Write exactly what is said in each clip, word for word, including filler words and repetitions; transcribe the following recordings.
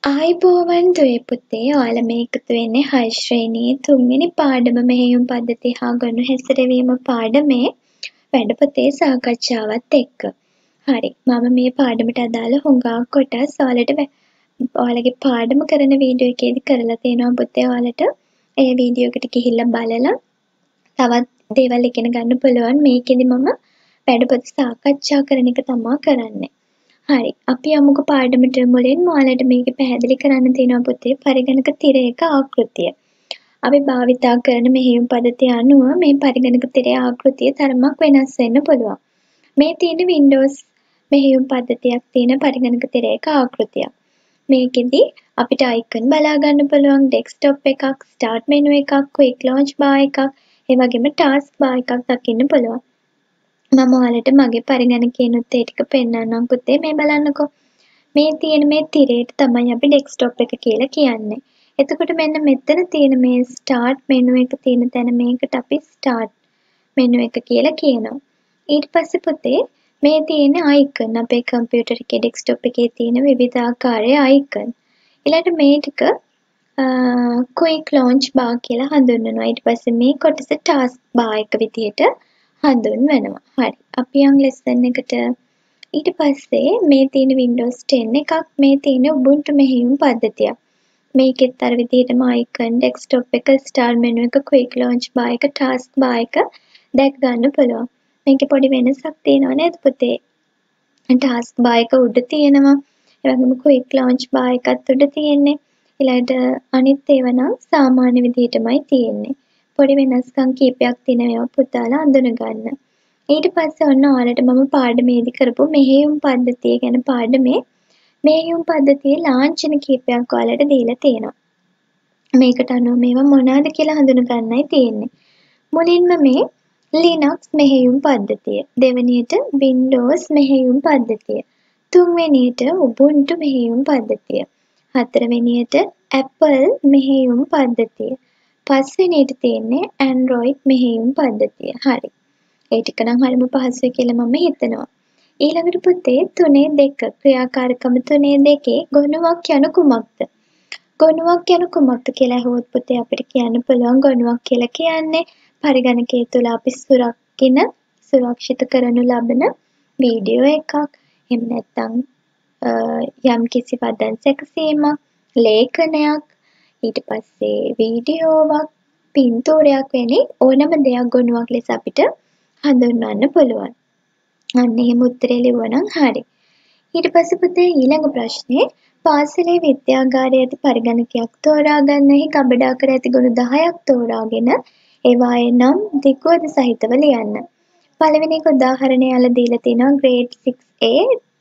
ආයුබෝවන් දුවේ පුතේ ඔයාලා මේ එකතු වෙන්නේ හය ශ්‍රේණියේ තුන්වෙනි පාඩම මෙහෙයුම් පද්ධතිය හා ගොනු හැසිරවීම පාඩමේ වැඩපොතේ සාකච්ඡාවත් එක්ක. හරි මම මේ පාඩමට අදාළ හුඟක් කොටස් ඔයාලට ඔයාලගේ පාඩම කරන වීඩියෝ එකේදී කරලා තියෙනවා පුතේ ඔයාලට ඒ වීඩියෝ එකට ගිහිල්ලා බලලා තවත් දේවල් ඉගෙන ගන්න පුළුවන් මේකෙදි මම වැඩපොත සාකච්ඡා කරන එක තමයි කරන්නේ. හරි අපි යමුකෝ පාඩමට මුලින්ම ඔයාලට මේක පැහැදිලි කරන්න තියෙනවා පුතේ පරිගණක තිරයක ආකෘතිය. අපි භාවිතා කරන මෙහෙයුම් පද්ධතිය අනුව මේ පරිගණක තිරයේ ආකෘතිය තරමක් වෙනස් වෙන්න පුළුවන්. මේ තියෙන Windows මෙහෙයුම් පද්ධතියක් තියෙන පරිගණක තිරයක ආකෘතියක්. මේකෙදි අපිට icon බලා ගන්න පුළුවන් desktop එකක්, start menu එකක්, quick launch bar එකක්, ඒ වගේම task bar එකක් දකින්න පුළුවන්. මම ඔයාලට මගේ පරිගණකයනොත් ඒ ටික පෙන්නන්නම් පුතේ මේ බලන්නකෝ. මේ තියෙන මේ තිරයට තමයි අපි ඩෙස්ක්ටොප් එක කියලා කියන්නේ. එතකොට මෙන්න මෙතන තියෙන මේ start menu එක තියෙන තැන මේකට අපි start menu එක කියලා කියනවා. ඊට පස්සේ පුතේ මේ තියෙන icon අපේ කම්පියුටර් එකේ ඩෙස්ක්ටොප් එකේ තියෙන විවිධාකාරයේ icon. ඊළඟට මේ ටික quick launch bar කියලා හඳුන්වනවා. ඊට පස්සේ මේ කොටස task bar එක විදියට හඳුන්වනවා. හරි. අපි යන් lesson එකට ඊට පස්සේ මේ තියෙන Windows ten එකක් මේ තියෙන Ubuntu මෙහෙයුම් පද්ධතියක්. මේකෙත් අර විදිහටම icon desktop එක start menu එක quick launch bar එක task bar එක දැක් ගන්න පුළුවන්. මේකේ පොඩි වෙනසක් තියෙනව නේද පුතේ? task bar එක උඩ තියෙනවා. ඒ වගේම quick launch bar එකත් උඩ තියෙන්නේ. ඊළඟට අනිත් ඒවා නම් සාමාන්‍ය විදිහටමයි තියෙන්නේ. පොඩි වෙනස්කම් කීපයක් තියෙනවා පුතාලා අඳුන ගන්න. ඊට පස්සේ ඔන්න ඔයාලට මම පාඩමේදී කරපු මෙහෙයුම් පද්ධතිය ගැන පාඩමේ මෙහෙයුම් පද්ධතියේ ලාංඡන කීපයක් ඔයාලට දීලා තියෙනවා. මේකට අනුව මේවා මොනවාද කියලා හඳුන ගන්නයි තියෙන්නේ. මුලින්ම මේ Linux මෙහෙයුම් පද්ධතිය, දෙවෙනියට Windows මෙහෙයුම් පද්ධතිය, තුන්වෙනියට Ubuntu මෙහෙයුම් පද්ධතිය, හතරවෙනියට Apple මෙහෙයුම් පද්ධතිය, පස්වෙනියට තියෙන්නේ Android මෙහෙයුම් පද්ධතිය. හරි. ඒ ටික නම් හරිම පහසුයි කියලා මම හිතනවා. ඊළඟට පුතේ තුනේ දෙක ක්‍රියාකාරකම තුනේ දෙකේ ගොනුවක් යන කුමක්ද? ගොනුවක් යන කුමක්ද කියලා අහුවොත් පුතේ අපිට කියන්න පුළුවන් ගොනුවක් කියලා කියන්නේ පරිගණකයේ තුල අපි සුරකින සුරක්ෂිත කරනු ලබන වීඩියෝ එකක්. එහෙම නැත්නම් යම් කිසි වදන් සැකසීමක්, ලේඛනයක්, ඊට පස්සේ වීඩියෝවක්, පින්තූරයක් වැනි ඕනම දෙයක් ගොනුවක් ලෙස අපිට හඳුන්වන්න පුළුවන්. අන්න එහෙම උත්තරේ ලිව්වනම් හරි. ඊට පස්සේ පුතේ ඊළඟ ප්‍රශ්නේ පාසලේ විද්‍යාගාරයේ ඇති පරිගණකයක් තෝරා ගන්නෙහි ගබඩා කර ඇති ගුණ දහයක් තෝරාගෙන ඒවායේ නම් දිගුවද සහිතව ලියන්න. පළවෙනි එක උදාහරණය යාලා දීලා තිනවා grade six A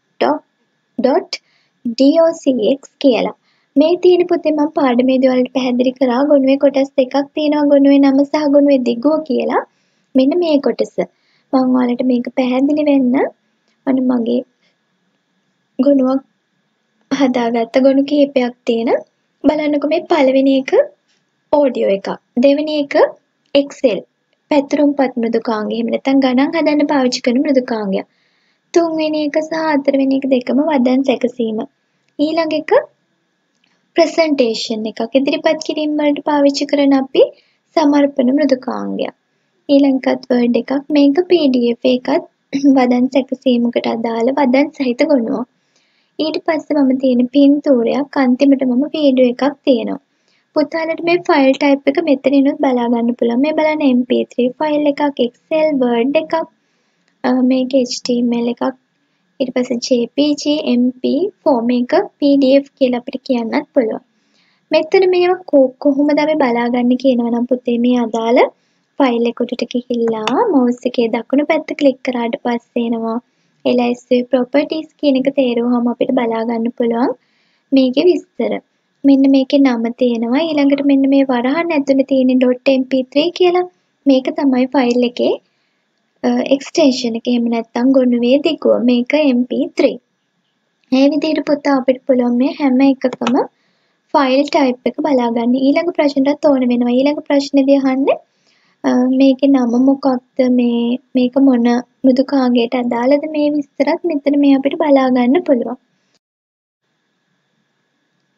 dot docx කියලා. මේ තියෙන පුතේ මම පාඩමේදී වලට පැහැදිලි කරා ගුණුවේ කොටස් දෙකක් තියෙනවා ගුණුවේ නම සහ ගුණුවේ දිගුව කියලා. මෙන්න මේ කොටස. මම ඔයාලට මේක පැහැදිලි වෙන්න අන්න මගේ ගුණුවක් හදාගත්ත ගුණ කිහිපයක් තියෙන. බලන්නකෝ මේ පළවෙනි එක ඔඩියෝ එකක්. දෙවෙනි එක Excel. පැතුරුම්පත් මෘදුකාංගය. එහෙම නැත්නම් ගණන් හදන්න පාවිච්චි කරන මෘදුකාංගය. තුන්වෙනි එක සහ හතරවෙනි එක දෙකම වදන් සැකසීම. ඊළඟ එක ප්‍රසන්ටේෂන් එකක්. ඉදිරිපත් කිරීම වලට පාවිච්චි කරන අපි සමර්පණ මෘදුකාංගයක්. ඊළඟත් වර්ඩ් එකක් මේක P D F එකත් වදන් සැකසීමකට අදාළ වදන් සහිත ගොනුවක්. ඊට පස්සේ මම තියෙන පින්තූරයක් අන්තිමට මම වීඩියෝ එකක් තියෙනවා. පුතාලට මේ ෆයිල් ටයිප් එක මෙතනිනුත් බලා ගන්න පුළුවන්. මේ බලන්න M P three ෆයිල් එකක්, Excel Word එකක්, මේක H T M L එකක්, ඊට පස්සේ J P G, M P four මේක P D F කියලා අපිට කියන්නත් පුළුවන්. මෙතන මේවා කොහොමද අපි බලාගන්නේ කියනවා නම් පුතේ මේ අදාළ ෆයිල් එක උඩට ගිහිල්ලා මවුස් එකේ දකුණු පැත්ත ක්ලික් කරාට පස්සේ එනවා L S V properties කියන එක තේරුවහම අපිට බලා ගන්න පුළුවන් මේකේ විස්තර. මෙන්න මේකේ නම තියෙනවා. ඊළඟට මෙන්න මේ වරහන් ඇතුලේ තියෙන .M P three කියලා මේක තමයි ෆයිල් එකේ එක්ස්ටෙන්ෂන් එක. එහෙම නැත්නම් ගොනුවේ දිගුව. මේක M P three. මේ විදිහට පුතා අපිට පුළුවන් මේ හැම එකකම ෆයිල් ටයිප් එක බලා ගන්න. ඊළඟ ප්‍රශ්නටත් ඕන වෙනවා. ඊළඟ ප්‍රශ්නේදී අහන්නේ මේකේ නම මොකක්ද මේ මේක මොන මෘදුකාංගයට අදාළද මේ විස්තරත් මෙතන මේ අපිට බලා ගන්න පුළුවන්.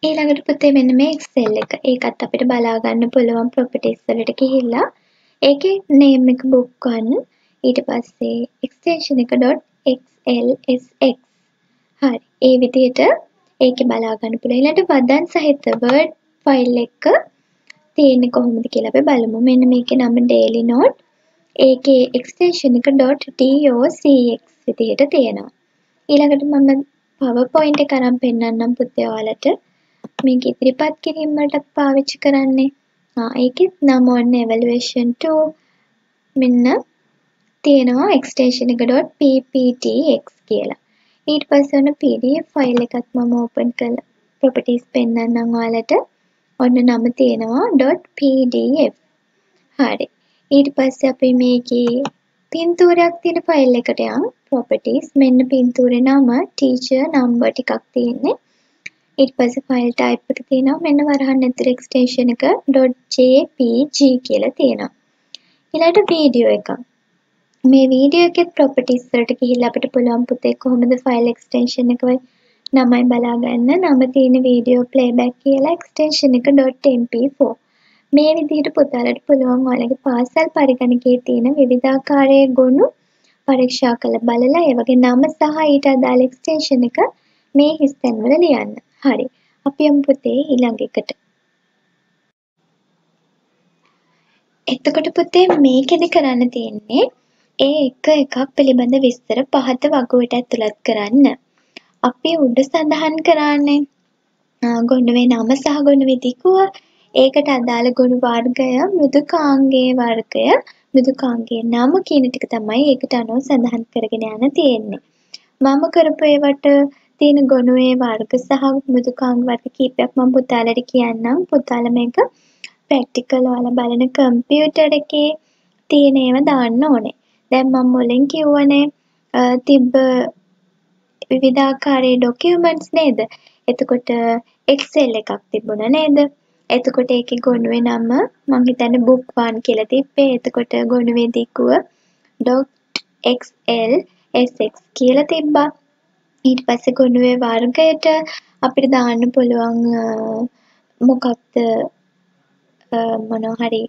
ඊළඟට පුතේ මෙන්න මේ Excel එක. ඒකත් අපිට බලා ගන්න පුළුවන් properties වලට ගිහිල්ලා ඒකේ name එක book one ඊට පස්සේ extension එක .xlsx. හරි. ඒ විදිහට ඒකේ බලා ගන්න පුළුවන්. ඊළඟට වදන් සහිත Word file එක තියෙන්නේ කොහොමද කියලා අපි බලමු. මෙන්න මේකේ නම daily note. ඒකේ extension එක .docx විදිහට තියෙනවා. ඊළඟට මම PowerPoint එක අරන් පෙන්නන්නම් පුතේ ඔයාලට. මේක ඉදිරිපත් කිරීම වලට පාවිච්චි කරන්නේ. ආ ඒකෙත් නම ඔන්න evaluation two මෙන්න තියෙනවා extension එක .pptx කියලා. ඊට පස්සේ ඔන්න P D F file එකත් මම open කරලා properties පෙන්නන්නම් ඔයාලට. ඔන්න නම තියෙනවා .pdf. හරි. ඊට පස්සේ අපි මේකේ පින්තූරයක් තියෙන ෆයිල් එකට යමු. properties මෙන්න පින්තූරේ නම teacher number ටිකක් තියෙන්නේ. ඊට පස්සේ ෆයිල් type එක තියෙනවා. මෙන්න වරහන් ඇතුළේ extension එක .jpg කියලා තියෙනවා. ඊළඟට වීඩියෝ එකක්. මේ වීඩියෝ එකේ properties වලට ගිහිල්ලා අපිට පුළුවන් පුතේ කොහොමද ෆයිල් extension එක වයි නමයි බලා ගන්න. නම තියෙන වීඩියෝ playback කියලා extension එක .m p four. මේ විදිහට පුතාලට පුළුවන් ඔයාලගේ පාසල් පරිගණකයේ තියෙන විවිධාකාරයේ ගුණ පරීක්ෂා කරලා බලලා ඒ වගේ නම සහ ඊට අදාළ extension එක මේ හිස්තැන් වල ලියන්න. හරි. අපි යමු පුතේ ඊළඟ එකට. එතකොට පුතේ මේකෙදි කරන්න තියෙන්නේ ඒ එක එකක් පිළිබඳ විස්තර පහත වගුවට ඇතුළත් කරන්න. අපි උඩ සඳහන් කරන්නේ ගොනුවේ නම සහ ගොනුවේ දිගුව ඒකට අදාළ ගුණ වර්ගය මෘදුකාංගයේ වර්ගය මෘදුකාංගයේ නම කියන ටික තමයි ඒකට අනුව සඳහන් කරගෙන යන්න තියෙන්නේ. මම කරපු ඒවට තියෙන ගොනුවේ වර්ග සහ මෘදුකාංග වර්ග කීපයක් මම පුතාලට කියන්නම්. පුතාලා මේක ප්‍රැක්ටිකල් ඔයාලා බලන කම්පියුටර් එකේ තියෙන ඒවා දාන්න ඕනේ. දැන් මම මුලින් කිව්වනේ තිබ්බ විවිධාකාරයේ ඩොකියුමන්ට්ස් නේද? එතකොට Excel එකක් තිබුණා නේද? එතකොට ඒකේ ගොනුවේ නම මං හිතන්නේ book one කියලා තිබ්බේ. එතකොට ගොනුවේ දිගුව .xlsx කියලා තිබ්බා. ඊට පස්සේ ගොනුවේ වර්ගයට අපිට දාන්න පුළුවන් මොකක්ද මොනවා හරි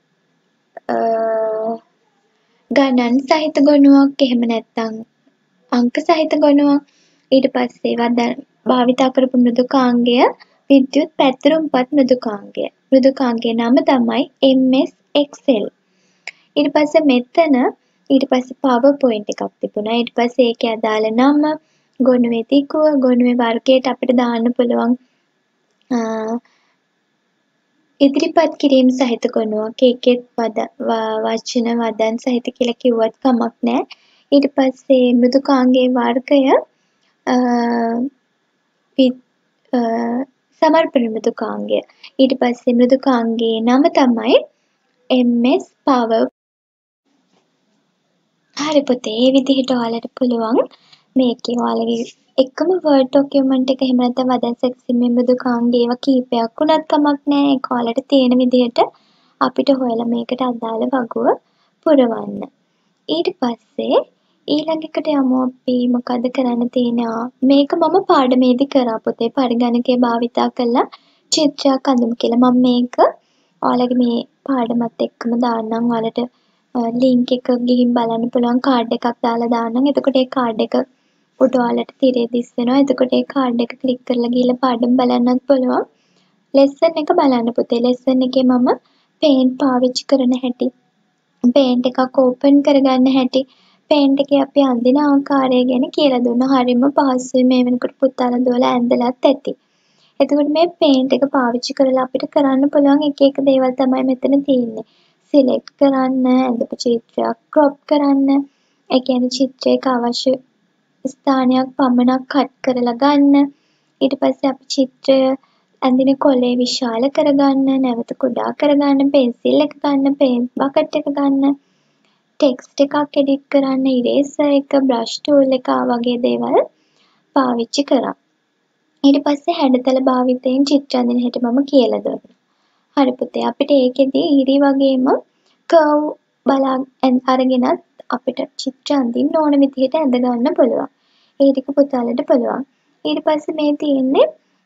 ගණන් සහිත ගොනුවක් එහෙම නැත්නම් අංක සහිත ගොනුවක්. ඊට පස්සේ වදන් භාවිතා කරපු මෘදුකාංගය විද්‍යුත් පැතිරුම්පත් මෘදුකාංගය. මෘදුකාංගයේ නම තමයි M S Excel. ඊට පස්සේ මෙතන ඊට පස්සේ PowerPoint එකක් තිබුණා. ඊට පස්සේ ඒකේ අදාළ නම ගොනුවේ දිගුව ගොනුවේ වර්ගයට අපිට දාන්න පුළුවන් ඉදිරිපත් කිරීම සහිත ගොනුවක්. ඒකෙත් වචන වදන් සහිත කියලා කිව්වත් කමක් නැහැ. ඊට පස්සේ මෘදුකාංගයේ වර්ගය සමර්පණ මෘදුකාංගය. ඊට පස්සේ මෘදුකාංගයේ නම තමයි M S Power. හරි පුතේ, මේ විදිහට ඔයාලට පුළුවන් මේකේ ඔයාලගේ එකම Word document එක එහෙම නැත්නම් වදන් සැකසීමේ මෘදුකාංග ඒවා කීපයක් වුණත් කමක් නැහැ. ඒක ඔයාලට තියෙන විදිහට අපිට හොයලා මේකට අදාළ වගුව පුරවන්න. ඊට පස්සේ ඊළඟ එකට යමු අපි මොකද කරන්න තියෙනවා. මේක මම පාඩමේදී කරා පුතේ පරිගණකය භාවිතා කරලා චිත්‍රයක් අඳමු කියලා. මම මේක ඔයාලගේ මේ පාඩමත් එක්කම දාන්නම්. ඔයාලට link එක ගිහින් බලන්න පුළුවන් කාඩ් එකක් දාලා දාන්නම්. එතකොට ඒ කාඩ් එක උඩ ඔයාලට තිරේ දිස්සෙනවා. එතකොට ඒ කාඩ් එක ක්ලික් කරලා ගිහලා පාඩම බලන්නත් පුළුවන්. lesson එක බලන්න පුතේ. lesson එකේ මම paint පාවිච්චි කරන හැටි, paint එකක් open කරගන්න හැටි, paint එකේ අපි අඳින ආකාරය ගැන කියලා දුන්නා. හරියම පහසුයි. මේ වෙනකොට පුතාලා දුවලා ඇඳලත් ඇති. එතකොට මේ paint එක පාවිච්චි කරලා අපිට කරන්න පුළුවන් එක එක දේවල් තමයි මෙතන තියෙන්නේ. select කරන්න, ඇඳපු චිත්‍රයක් crop කරන්න, ඒ කියන්නේ චිත්‍රයක අවශ්‍ය ස්ථානයක් පමණක් කට් කරලා ගන්න. ඊට පස්සේ අපි චිත්‍රය ඇඳින කොලේ විශාල කරගන්න, නැවත කුඩා කරගන්න, පෙන්සිල් එක ගන්න, පේන්ට් බකට් එක ගන්න, ටෙක්ස්ට් එකක් එඩිට් කරන්න, ඉරේසර් එක, බ්‍රෂ් ටූල් එක වගේ දේවල් පාවිච්චි කරා. ඊට පස්සේ හැඩතල භාවිතයෙන් චිත්‍ර අඳින හැටි මම කියලා දුන්නා. හරි පුතේ, අපිට ඒකෙදී ඉරි වගේම කර්ව් බලා අරගෙනත් අපිට චිත්‍ර අඳින්න ඕන විදිහට ඇඳ ගන්න පුළුවන්. ඒ ටික පුතාලට පුළුවන්. ඊට පස්සේ මේ තියෙන්නේ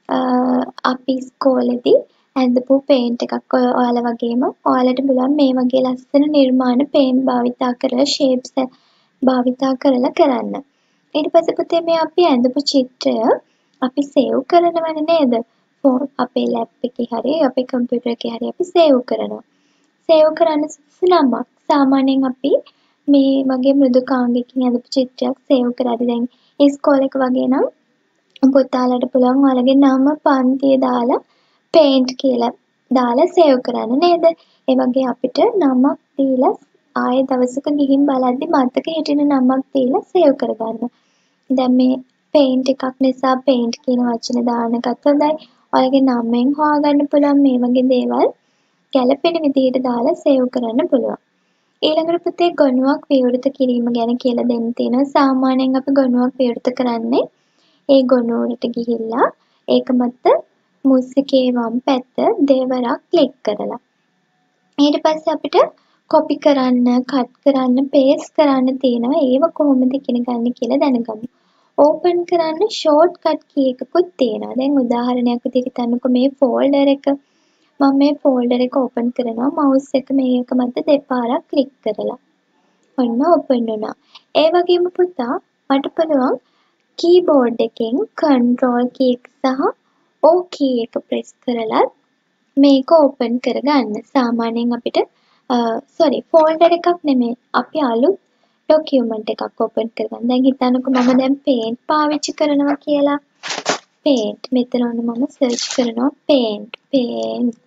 අපි ඉස්කෝලේදී ඇඳපු පේන්ට් එකක් ඔයාලා වගේම ඔයාලට පුළුවන් මේ වගේ ලස්සන නිර්මාණ පේන්ට් භාවිතා කරලා ෂේප්ස් භාවිතා කරලා කරන්න. ඊට පස්සේ පුතේ මේ අපි ඇඳපු චිත්‍රය අපි සේව් කරනවනේ නේද? අපේ ලැප් එකේ හරි අපේ කම්පියුටර් එකේ හරි අපි සේව් කරනවා. සේව් කරන්න සුදුසු නමක්. සාමාන්‍යයෙන් අපි මේ වගේ මෘදුකාංගයකින් ඇඳපු චිත්‍රයක් සේව් කරද්දී දැන් ඉස්කෝලේක වගේ නම් පුතාලට පුළුවන් ඔයාලගේ නම පන්තිය දාලා පේන්ට් කියලා දාලා සේව් කරන්න නේද? ඒ වගේ අපිට නමක් දීලා ආයෙ දවසක ගිහින් බලද්දි මතක හිටින නමක් දීලා සේව් කරගන්න. දැන් මේ පේන්ට් එකක් නිසා පේන්ට් කියන වචන දාන එකත් හොඳයි. ඔයාලගේ නමෙන් හොයාගන්න පුළුවන් මේ වගේ දේවල් ගැළපෙන විදිහට දාලා සේව් කරන්න පුළුවන්. ඊළඟට පුතේ ගොනුවක් විවෘත කිරීම ගැන කියලා දෙන්න තියෙනවා. සාමාන්‍යයෙන් අපි ගොනුවක් විවෘත කරන්නේ ඒ ගොනුවරට ගිහිල්ලා ඒක මත මුස්සිකේ වම් පැත්ත දෙවරක් ක්ලික් කරලා. ඊට පස්සේ අපිට කොපි කරන්න, කට් කරන්න, පේස්ට් කරන්න තියෙනවා. ඒව කොහොමද ඉගෙන ගන්න කියලා දැනගමු. ඕපන් කරන්න ෂෝට් කට් කී එකකුත් තියෙනවා. දැන් උදාහරණයක් විදිහට හිතන්නකෝ මේ ෆෝල්ඩර් එක. මම මේ ෆෝල්ඩර් එක ඕපන් කරනවා මවුස් එක මේක මත දෙපාරක් ක්ලික් කරලා. ඔන්න ඕපන් වුණා. ඒ වගේම පුතා මට පුළුවන් කීබෝඩ් එකෙන් කන්ට්‍රෝල් කී එක සහ ඕ කී එක ප්‍රෙස් කරලා මේක ඕපන් කරගන්න. සාමාන්‍යයෙන් අපිට සෝරි ෆෝල්ඩර් එකක් නෙමෙයි. අපි අලුත් ડોකියුමන්ට් එකක් ඕපන් කරගන්න. දැන් හිතන්නකෝ මම දැන් පේන්ට් පාවිච්චි කරනවා කියලා. පේන්ට් මෙතන ඔන්න මම සර්ච් කරනවා පේන්ට් පේන්ට්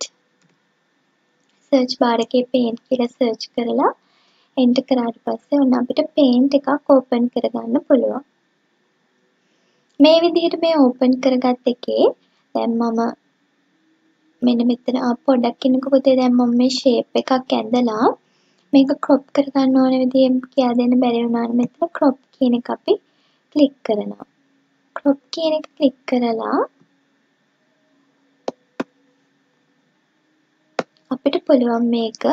සර්ච් බාර් එකේ පේන්ට් කියලා සර්ච් කරලා එන්ටර් කරාට පස්සේ ඔන්න අපිට පේන්ට් එකක් ඕපන් කරගන්න පුළුවන්. මේ විදිහට මේ ඕපන් කරගත් එකේ දැන් මම මෙන්න මෙතන පොඩ්ඩක් ඉන්නකෝ පුතේ දැන් මම මේ ෂේප් එකක් ඇඳලා මේක ක්‍රොප් කරගන්න ඕන විදිහෙන් කියලා දෙන්න බැරි වුණා නම් මෙතන ක්‍රොප් කියන එක අපි ක්ලික් කරනවා. ක්‍රොප් කියන එක ක්ලික් කරලා අපිට පුළුවන් මේක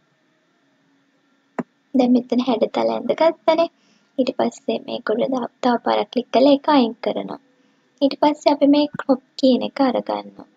දැන් මෙතන හැඩතල ඇඳගත්තනේ. ඊට පස්සේ මේක උඩ තව පාරක් ක්ලික් කරලා ඒක අයින් කරනවා. ඊට පස්සේ අපි මේ ක්‍රොප් කියන එක අරගන්නවා.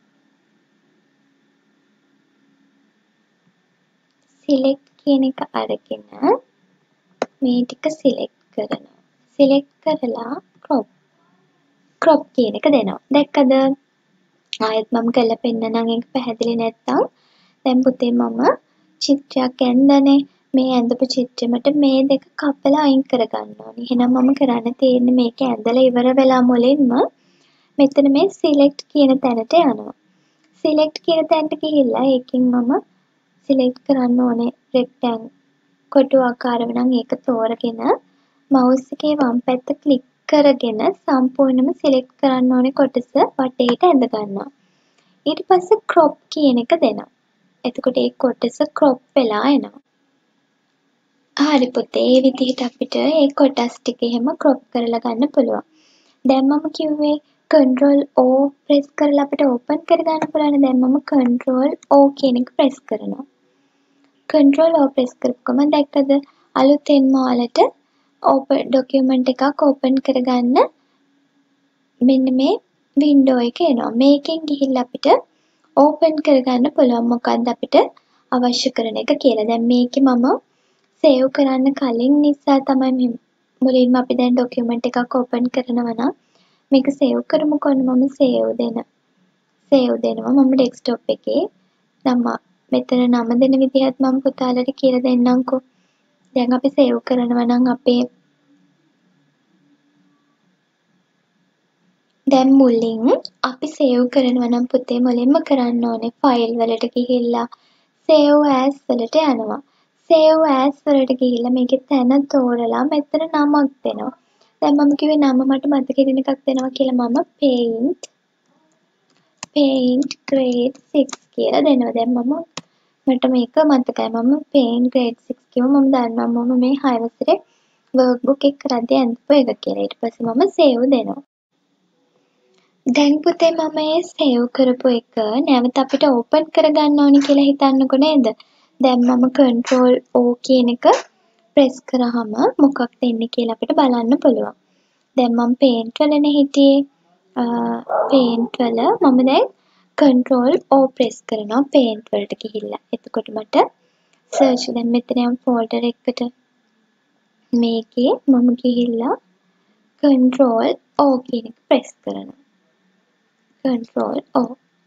සිලෙක්ට් කියන එක අරගෙන මේ ටික සිලෙක්ට් කරනවා. සිලෙක්ට් කරලා ක්‍රොප් ක්‍රොප් කියන එක දෙනවා. දැක්කද? ආයෙත් මම කරලා පෙන්නනම් ඒක පැහැදිලි නැත්තම් දැන් පුතේ මම චිත්‍රයක් ඇඳනේ. මේ ඇඳපු චිත්‍රෙමට මේ දෙක කපලා අයින් කරගන්න ඕනේ. එහෙනම් මම කරන්න තියෙන්නේ මේක ඇඳලා ඉවර වෙලා මුලින්ම මෙතන මේ සිලෙක්ට් කියන තැනට යනවා. සිලෙක්ට් කියන තැනට ගිහිල්ලා ඒකෙන් මම සිලෙක්ට් කරන්න ඕනේ රෙක්ටැන් කොටු ආකාරව නම් ඒක තෝරගෙන මවුස් එකේ වම් පැත්ත ක්ලික් කරගෙන සම්පූර්ණයෙන්ම සිලෙක්ට් කරන්න ඕනේ කොටස වටේට ඇඳ ගන්නවා. ඊට පස්සේ ක්‍රොප් කියන එක දෙනවා. එතකොට ඒ කොටස ක්‍රොප් වෙලා එනවා. හරි පුතේ මේ විදිහට අපිට ඒ කොටස් ටික එහෙම ක්‍රොප් කරලා ගන්න පුළුවන්. දැන් මම කිව්වේ කන්ට්‍රෝල් ඕ ප්‍රෙස් කරලා අපිට ඕපන් කරගන්න පුළුවන්. දැන් මම කන්ට්‍රෝල් ඕ කියන එක ප්‍රෙස් කරනවා. කන්ට්‍රෝල් ඕ ප්‍රෙස් කරපුවම දැක්කද අලුතෙන්ම ඔයාලට ඕපන් ડોකියුමන්ට් එකක් ඕපන් කරගන්න මෙන්න මේ වින්ඩෝ එක එනවා. මේකෙන් ගිහිල්ලා අපිට ඕපන් කරගන්න පුළුවන් මොකක්ද අපිට අවශ්‍ය කරන එක කියලා. දැන් මේකේ මම සේව් කරන්න කලින් නිසා තමයි මේ මුලින්ම අපි දැන් ડોකියුමන්ට් එකක් ඕපන් කරනවා නම් මේක සේව් කරමුකෝ. මම සේව් දෙන සේව් දෙනවා මම ඩෙස්ක්ටොප් එකේ. නම මෙතන නම දෙන විදිහත් මම පුතාලට කියලා දෙන්නම්කෝ. දැන් අපි සේව් කරනවා නම් අපේ දැන් මුලින් අපි සේව් කරනවා නම් පුතේ මුලින්ම කරන්න ඕනේ ෆයිල් වලට ගිහිල්ලා save as වලට යනවා. save as වලට ගිහිල්ලා මේකේ තැන තෝරලා මෙතන නමක් දෙනවා. දැන් මම කිව්වේ නම මට මතක හිටින එකක් දෙනවා කියලා මම paint paint grade six කියලා දෙනවා. දැන් මම මට මේක මතකයි. මම paint grade six කිව්ව මම දන්නවා මම මේ හය වසරේ workbook එක කරද්දී අඳපු එක කියලා. ඊට පස්සේ මම save දෙනවා. දැන් පුතේ මම මේ save කරපු එක නැවත අපිට open කරගන්න ඕනි කියලා හිතන්නකෝ නේද? දැන් මම control O කියන එක press කරාම මොකක්ද එන්නේ කියලා අපිට බලන්න පුළුවන්. දැන් මම paint වලනේ හිටියේ. paint වල මම දැන් control O press කරනවා paint වලට ගිහිල්ලා. එතකොට මට search දැන් මෙතන යම් folder එකකට මේකේ මම ගිහිල්ලා control O කියන එක press කරනවා. control O.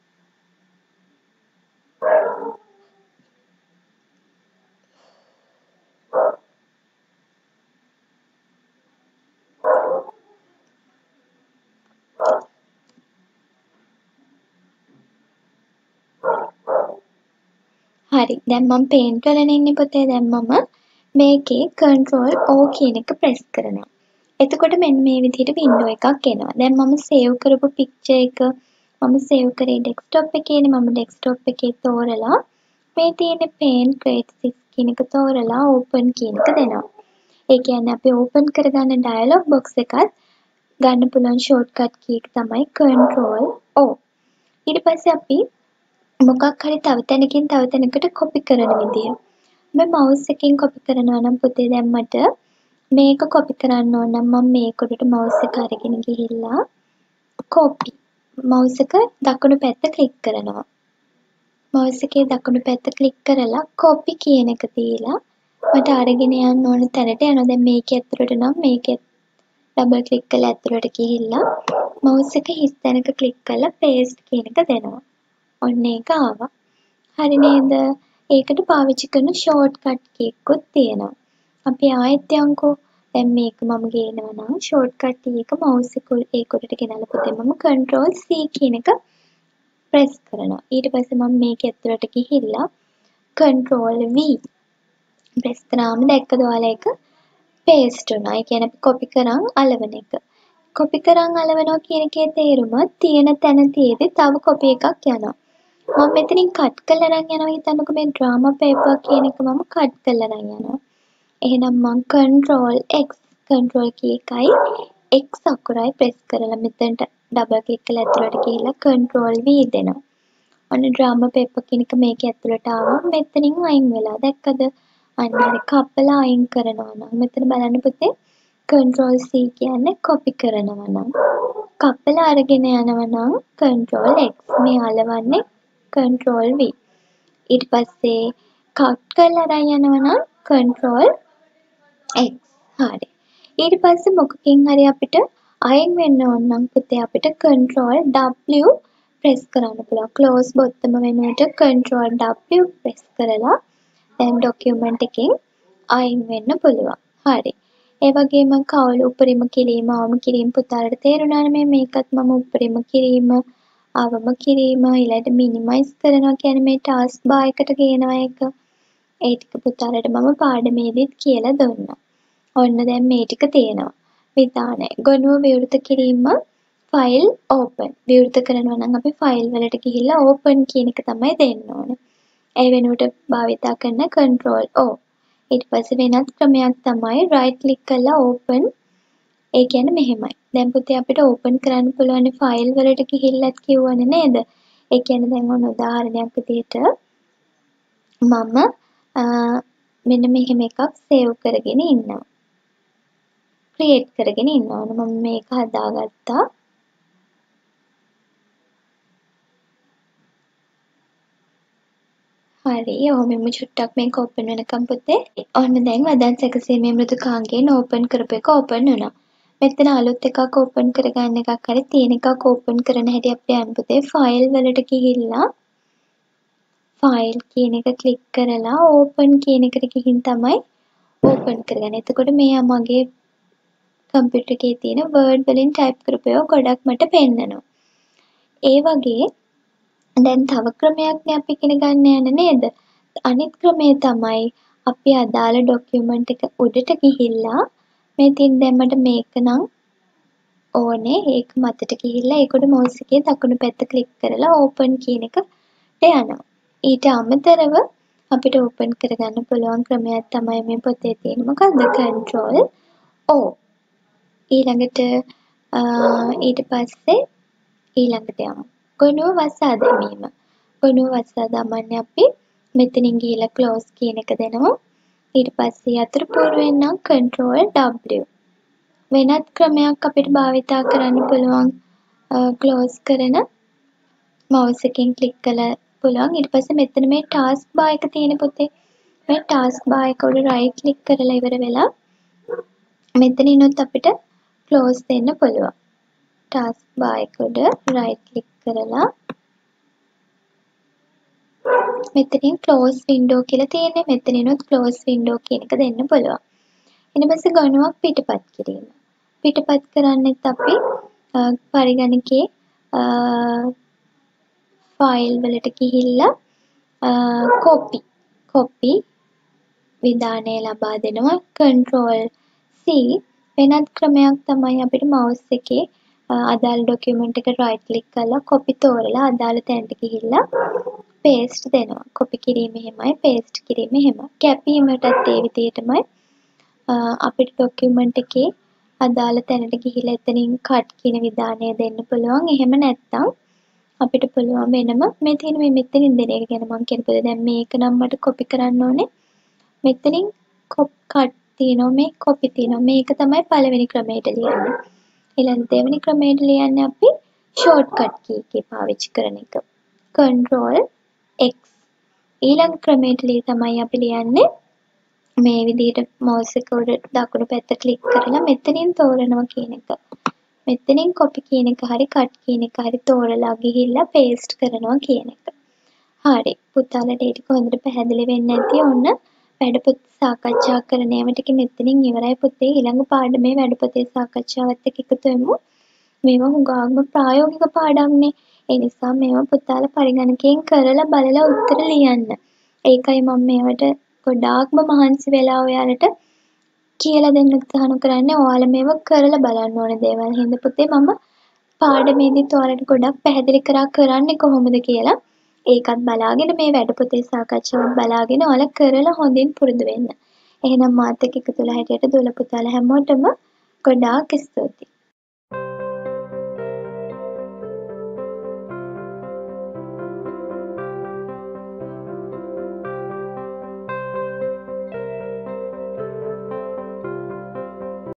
හරි දැන් මම paint වලනේ ඉන්නේ පුතේ දැන් මම මේකේ control O කියන එක press කරනවා. එතකොට මෙන්න මේ විදිහට window එකක් එනවා. දැන් මම save කරපු picture එක මම save කරේ desktop එකේනේ මම desktop එකේ තෝරලා මේ තියෙන paint grade six කියන එක තෝරලා open කියන එක දෙනවා. ඒ කියන්නේ අපි open කරගන්න dialog box එකත් ගන්න පුළුවන් shortcut key එක තමයි control O. ඊට පස්සේ අපි මොකක් හරි තව තැනකින් තව තැනකට copy කරන විදිය. මම mouse එකකින් copy කරනවා නම් පුතේ දැන් මට මේක copy කරන්න ඕන නම් මම මේකට mouse එක අරගෙන ගිහිල්ලා copy. mouse එක දකුණු පැත්ත click කරනවා. mouse එකේ දකුණු පැත්ත click කරලා copy කියන එක දීලා මට අරගෙන යන්න ඕන තැනට යනවා. දැන් මේකේ ඇතුළට නම් මේකේ double click කරලා ඇතුළට ගිහිල්ලා mouse එක හිස් තැනක click කරලා paste කියන එක දෙනවා. ඔන්න ඒක ආවා. හරි නේද? ඒකට පාවිච්චි කරන shortcut key එකකුත් තියෙනවා. අපි ආයෙත් යන්කෝ. දැන් මේක මම ගේනවා නම් shortcut key එක mouse එක ඒකට ගෙනල්ලා පුතේ මම control C කියන එක press කරනවා. ඊට පස්සේ මම මේක ඇතුළට ගිහිල්ලා control V press කරාම දැක්කද ඔයාලා ඒක paste වුණා. ඒ කියන්නේ අපි copy කරන් අලවන එක. copy කරන් අලවනවා කියන එකේ තේරුම තියෙන තැන තියේදී තව copy එකක් යනවා. මම මෙතනින් කට් කරලා අරන් යනවා හිතන්නකෝ මේ drama paper කියන එක මම කට් කරලා අරන් යනවා. එහෙනම් මම control X control key එකයි X අකුරයි press කරලා මෙතනට double click කරලා ඇතුළට ගිහිල්ලා control V දෙනවා. ඔන්න drama paper කියන එක මේකේ ඇතුළට ආවා. මෙතනින් අයින් වෙලා දැක්කද? අන්න හරි කපලා අයින් කරනවා නම් මෙතන බලන්න පුතේ control C කියන්නේ copy කරනවා නම් කපලා අරගෙන යනවා නම් control X මේ අලවන්නේ control V. ඊට පස්සේ කට් කරලා අරන් යනවා නම් control X. හරි. ඊට පස්සේ මොකකින් හරි අපිට අයින් වෙන්න ඕන නම් පුතේ අපිට control W press කරන්න පුළුවන්. close bottom වෙනුවට control W press කරලා දැන් document එකෙන් අයින් වෙන්න පුළුවන්. හරි. ඒ වගේම කවුළු උපරිම කිරීම අවම කිරීම පුතාලට තේරුණානේ මේ මේකත් මම උපරිම කිරීම අවම කිරීම ඊළඟට මිනිමයිස් කරනවා කියන්නේ මේ ටාස්ක් බාර් එකට ගේනවා එක. ඒ ටික පුතාලට මම පාඩමේදීත් කියලා දුන්නා. ඔන්න දැන් මේ ටික තියෙනවා. විධානය. ගොනුව විවෘත කිරීම ෆයිල් ඕපන්. විවෘත කරනවා නම් අපි ෆයිල් වලට ගිහිල්ලා ඕපන් කියන එක තමයි දෙන්න ඕනේ. ඒ වෙනුවට භාවිතා කරන control O. ඊට පස්සේ වෙනත් ක්‍රමයක් තමයි right click කරලා open. ඒ කියන්නේ මෙහෙමයි. දැන් පුතේ අපිට open කරන්න පුළුවන් ෆයිල් වලට ගිහිල්ලත් කියවනේ නේද? ඒ කියන්නේ දැන් ඔන්න උදාහරණයක් විදිහට මම මෙන්න මෙහෙම එකක් save කරගෙන ඉන්නවා. create කරගෙන ඉන්නවා. මම මේක හදාගත්තා. හරි. ඔහොමම චුට්ටක් මේක open වෙනකම් පුතේ. ඔන්න දැන් වදන් සැකසීමේ මෘදුකාංගයෙන් open කරපු එක open වුණා. මෙතන අලුත් එකක් open කරගන්න එකක් හරි තියෙන එකක් open කරන හැටි අපි යන්න පුතේ file වලට ගිහිල්ලා file කියන එක click කරලා open කියන එකට ගිහින් තමයි open කරගන්නේ. එතකොට මේ මගේ computer එකේ තියෙන word වලින් type කරපු ඒවා ගොඩක් මට පෙන්නනවා. ඒ වගේ දැන් තව ක්‍රමයක් නේ අපි ඉගෙන ගන්න යන්නේ නේද? අනිත් ක්‍රමය තමයි අපි අදාළ document එක උඩට ගිහිල්ලා මේ තින් දැම්මට මේක නම් ඕනේ ඒක මතට ගිහිල්ලා ඒකට mouse එකේ දකුණු පැත්ත click කරලා open කියන එකට යනවා. ඊට අමතරව අපිට open කරගන්න පුළුවන් ක්‍රමයක් තමයි මේ පොතේ තියෙන මොකද්ද control O. ඊළඟට ඊට පස්සේ ඊළඟට යමු. ගොනුව වසා දැමීම. ගොනුව වසා දමන්නේ අපි මෙතනින් ගිහිල්ලා close කියන එක දෙනවා. ඊට පස්සේ අතුරුපූර්වයෙන් නම් control W. වෙනත් ක්‍රමයක් අපිට භාවිතා කරන්න පුළුවන් ක්ලෝස් කරන මවුස් එකෙන් ක්ලික් කළා පුළුවන්. ඊට පස්සේ මෙතන මේ ටාස්ක් බාර් එක තියෙන පුතේ. මේ ටාස්ක් බාර් එක උඩ රයිට් ක්ලික් කරලා ඉවර වෙලා මෙතනිනුත් අපිට ක්ලෝස් දෙන්න පුළුවන්. ටාස්ක් බාර් එක උඩ රයිට් ක්ලික් කරලා මෙතනින් ක්ලෝස් වින්ඩෝ කියලා තියෙන්නේ. මෙතනිනුත් ක්ලෝස් වින්ඩෝ කියන එක දෙන්න පුළුවන්. ඊට පස්සේ ගණුවක් පිටපත් කිරීම. පිටපත් කරන්නෙත් අපි පරිගණකයේ ෆයිල් වලට ගිහිල්ලා කොපි කොපි විධානය ලබා දෙනවා. කන්ට්‍රෝල් සී වෙනත් ක්‍රමයක් තමයි අපිට මවුස් එකේ අදාළ ඩොකියුමන්ට් එක රයිට් ක්ලික් කරලා කොපි තෝරලා අදාළ තැනට ගිහිල්ලා පේස්ට් දෙනවා. කොපි කිරීම එහෙමයි, පේස්ට් කිරීම එහෙමයි. කැපීමටත් ඒ විදිහටමයි අපිට ඩොකියුමන්ට් එකේ අදාළ තැනට ගිහිල්ලා එතනින් කට් කියන විධානය දෙන්න පුළුවන්. එහෙම නැත්නම් අපිට පුළුවන් වෙනම මේ තියෙන මේ මෙතනින් දෙන එක ගැන මම කියනකොට දැන් මේක නම් මට කොපි කරන්න ඕනේ. මෙතනින් කට් තියෙනවා, මේ කොපි තියෙනවා. මේක තමයි පළවෙනි ක්‍රමයට ලියන්නේ. ඊළඟ දෙවෙනි ක්‍රමයට ලියන්නේ අපි ෂෝට්කට් කී එකේ පාවිච්චි කරන එක. Control X. ඊළඟ ක්‍රමයට ලිය තමයි අපි ලියන්නේ මේ විදිහට මවුස් එක උඩ දකුණු පැත්ත ක්ලික් කරලා මෙතනින් තෝරනවා කියන එක. මෙතනින් කොපි කියන එක හරි කට් කියන එක හරි තෝරලා ගිහිල්ලා පේස්ට් කරනවා කියන එක. හරි. පුතාලට ඒක හොඳට පැහැදිලි වෙන්නේ නැති ඔන්න වැඩපොත සාකච්ඡා කරන ඒවා ටික මෙතනින් ඉවරයි පුතේ. ඊළඟ පාඩමේ වැඩපොතේ සාකච්ඡාවත් එක්ක එකතු වෙමු. මේවා හුඟක්ම ප්‍රායෝගික පාඩම්නේ. ඒ නිසා මේවා පුතාලා පරිගණකයෙන් කරලා බලලා උත්තර ලියන්න. ඒකයි මම මේවට ගොඩාක්ම මහන්සි වෙලා ඔයාලට කියලා දෙන්න උත්සාහ කරන්නේ. ඔයාලා මේවා කරලා බලන්න ඕන දේවල්. හින්දා පුතේ මම පාඩමේදීත් ඔයාලට ගොඩක් පැහැදිලි කරා කරන්නේ කොහොමද කියලා. ඒකත් බලාගෙන මේ වැඩපොතේ සාකච්ඡාවත් බලාගෙන ඔයාලා කරලා හොඳින් පුරුදු වෙන්න. එහෙනම් මාත් එක්ක එකතු වෙලා හිටියට දුවලා පුතාලා හැමෝටම ගොඩාක් ස්තුතියි.